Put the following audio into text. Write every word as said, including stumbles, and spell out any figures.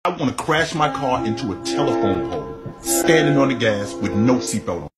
I want to crash my car into a telephone pole, standing on the gas with no seatbelt on.